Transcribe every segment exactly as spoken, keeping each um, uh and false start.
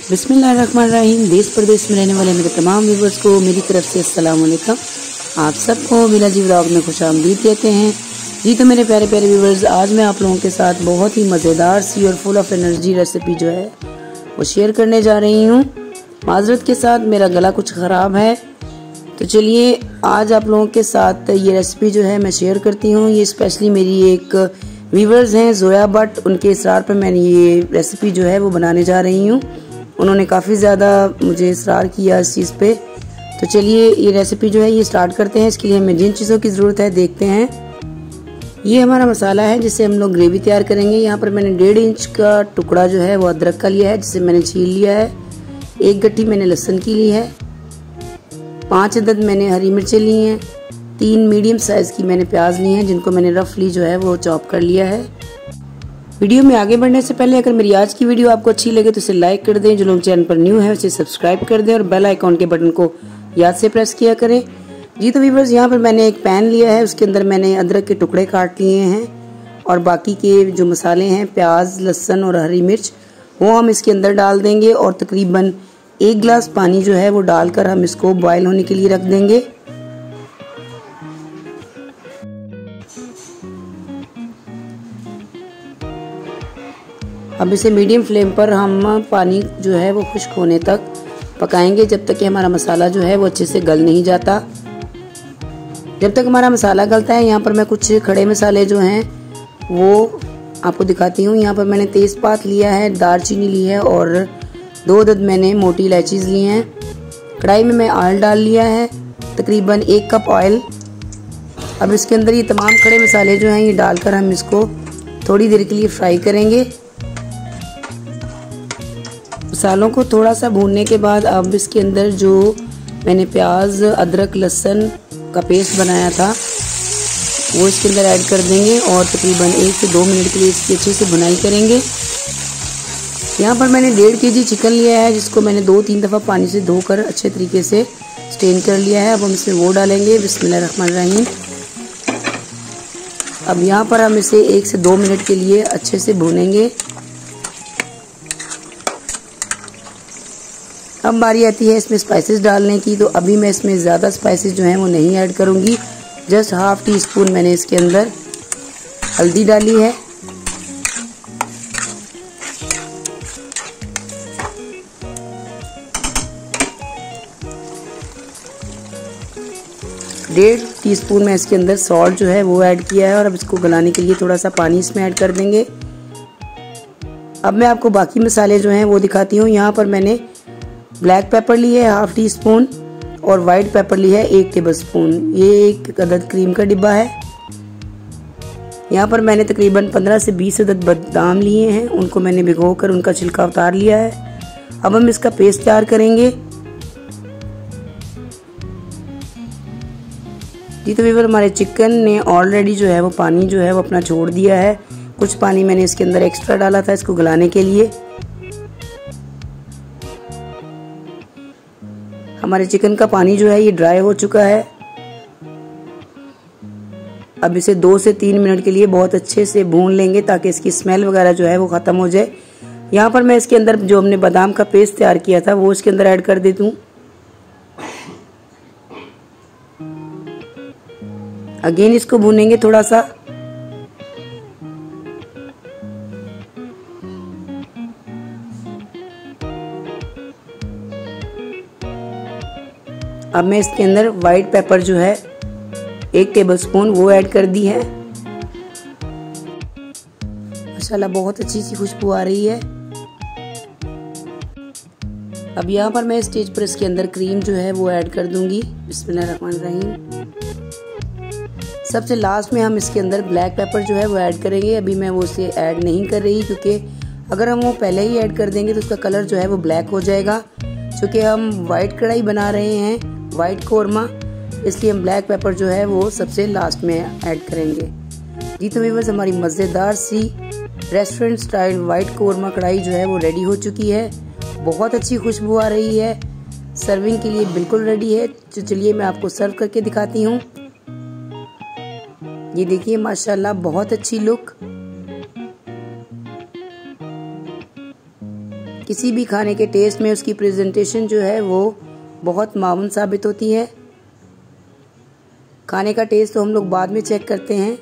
बिस्मिल्लाहिर्रहमानिर्रहीम। देश प्रदेश में रहने वाले मेरे तमाम व्यूवर्स को मेरी तरफ से अस्सलाम वालेकुम। आप सबको बिला जी व्लॉग में खुश आमदीद कहते हैं। जी तो मेरे प्यारे प्यारे व्यूवर्स, आज मैं आप लोगों के साथ बहुत ही मज़ेदार सी और फुल ऑफ एनर्जी रेसिपी जो है वो शेयर करने जा रही हूँ। माजरत के साथ मेरा गला कुछ ख़राब है, तो चलिए आज आप लोगों के साथ ये रेसिपी जो है मैं शेयर करती हूँ। ये स्पेशली मेरी एक व्यूवर्स हैं जोया बट, उनके इसरार पर मैंने ये रेसिपी जो है वो बनाने जा रही हूँ। उन्होंने काफ़ी ज़्यादा मुझे इसरार किया इस चीज़ पे। तो चलिए ये रेसिपी जो है ये स्टार्ट करते हैं। इसके लिए हमें जिन चीज़ों की ज़रूरत है देखते हैं। ये हमारा मसाला है जिससे हम लोग ग्रेवी तैयार करेंगे। यहाँ पर मैंने डेढ़ इंच का टुकड़ा जो है वो अदरक का लिया है, जिसे मैंने छील लिया है। एक गट्ठी मैंने लहसुन की ली है। पाँच अदद मैंने हरी मिर्चें ली हैं। तीन मीडियम साइज़ की मैंने प्याज ली हैं, जिनको मैंने रफली जो है वो चॉप कर लिया है। वीडियो में आगे बढ़ने से पहले अगर मेरी आज की वीडियो आपको अच्छी लगे तो इसे लाइक कर दें। जो लोग चैनल पर न्यू है उसे सब्सक्राइब कर दें और बेल आइकॉन के बटन को याद से प्रेस किया करें। जी तो व्यूअर्स, यहाँ पर मैंने एक पैन लिया है, उसके अंदर मैंने अदरक के टुकड़े काट लिए हैं और बाकी के जो मसाले हैं प्याज, लहसुन और हरी मिर्च वो हम इसके अंदर डाल देंगे और तकरीबन एक गिलास पानी जो है वो डालकर हम इसको बॉयल होने के लिए रख देंगे। अब इसे मीडियम फ्लेम पर हम पानी जो है वो खुश्क होने तक पकाएंगे, जब तक कि हमारा मसाला जो है वो अच्छे से गल नहीं जाता। जब तक हमारा मसाला गलता है, यहाँ पर मैं कुछ खड़े मसाले जो हैं वो आपको दिखाती हूँ। यहाँ पर मैंने तेज़पात लिया है, दालचीनी ली है और दो अदद मैंने मोटी इलायचीज़ ली हैं। कढ़ाई में मैं ऑयल डाल लिया है, तकरीबन एक कप ऑयल। अब इसके अंदर ये तमाम खड़े मसाले जो हैं ये डालकर हम इसको थोड़ी देर के लिए फ्राई करेंगे। मसालों को थोड़ा सा भूनने के बाद अब इसके अंदर जो मैंने प्याज, अदरक, लहसुन का पेस्ट बनाया था वो इसके अंदर ऐड कर देंगे और तकरीबन एक से दो मिनट के लिए इसकी अच्छे से भुनाई करेंगे। यहाँ पर मैंने डेढ़ के जी चिकन लिया है, जिसको मैंने दो तीन दफ़ा पानी से धोकर अच्छे तरीके से स्टेन कर लिया है। अब हम इसमें वो डालेंगे, बिस्मिल्लाहिर्रहमानिर्रहीम। अब यहाँ पर हम इसे एक से दो मिनट के लिए अच्छे से भूनेंगे। अब बारी आती है इसमें स्पाइसेस डालने की, तो अभी मैं इसमें ज़्यादा स्पाइसेस जो हैं वो नहीं ऐड करूँगी। जस्ट हाफ टी स्पून मैंने इसके अंदर हल्दी डाली है। डेढ़ टीस्पून मैं इसके अंदर सॉल्ट जो है वो ऐड किया है और अब इसको गलाने के लिए थोड़ा सा पानी इसमें ऐड कर देंगे। अब मैं आपको बाकी मसाले जो हैं वो दिखाती हूँ। यहाँ पर मैंने ब्लैक पेपर ली है हाफ टी स्पून और वाइट पेपर ली है एक टेबल स्पून। ये एक अदद क्रीम का डिब्बा है। यहाँ पर मैंने तकरीबन पंद्रह से बीस अदद बादाम लिए हैं, उनको मैंने भिगोकर उनका छिलका उतार लिया है। अब हम इसका पेस्ट तैयार करेंगे। जी तो व्यूअर, हमारे चिकन ने ऑलरेडी जो है वो पानी जो है वो अपना छोड़ दिया है। कुछ पानी मैंने इसके अंदर एक्स्ट्रा डाला था इसको गलाने के लिए। हमारे चिकन का पानी जो है ये ड्राई हो चुका है। अब इसे दो से तीन मिनट के लिए बहुत अच्छे से भून लेंगे ताकि इसकी स्मेल वगैरह जो है वो ख़त्म हो जाए। यहाँ पर मैं इसके अंदर जो हमने बादाम का पेस्ट तैयार किया था वो इसके अंदर ऐड कर देती हूँ। अगेन इसको भूनेंगे थोड़ा सा। अब मैं इसके अंदर वाइट पेपर जो है एक टेबलस्पून वो ऐड कर दी है। माशाल्लाह बहुत अच्छी सी खुशबू आ रही है। अब यहाँ पर मैं स्टेज पर इसके अंदर क्रीम जो है वो ऐड कर दूंगी, बिस्मिल्लाहिर्रहमानिर्रहीम। सबसे लास्ट में हम इसके अंदर ब्लैक पेपर जो है वो ऐड करेंगे। अभी मैं वो उसे ऐड नहीं कर रही, क्योंकि अगर हम वो पहले ही ऐड कर देंगे तो उसका कलर जो है वो ब्लैक हो जाएगा। क्योंकि हम वाइट कढ़ाई बना रहे हैं, वाइट कोरमा, इसलिए हम ब्लैक पेपर जो है वो सबसे लास्ट में ऐड करेंगे। जी तो व्यूअर्स, हमारी मज़ेदार सी रेस्टोरेंट स्टाइल वाइट कोरमा कढ़ाई जो है वो रेडी हो चुकी है। बहुत अच्छी खुशबू आ रही है, सर्विंग के लिए बिल्कुल रेडी है। तो चलिए मैं आपको सर्व करके दिखाती हूँ। ये देखिए माशाल्लाह बहुत अच्छी लुक। किसी भी खाने के टेस्ट में उसकी प्रेजेंटेशन जो है वो बहुत मामूल साबित होती है। खाने का टेस्ट तो हम लोग बाद में चेक करते हैं।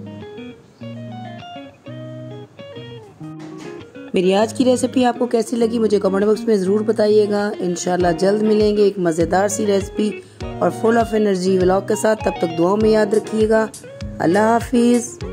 मेरी आज की रेसिपी आपको कैसी लगी मुझे कमेंट बॉक्स में ज़रूर बताइएगा। इंशाल्लाह जल्द मिलेंगे एक मज़ेदार सी रेसिपी और फुल ऑफ एनर्जी व्लॉग के साथ। तब तक दुआओं में याद रखिएगा। अल्लाह हाफिज़।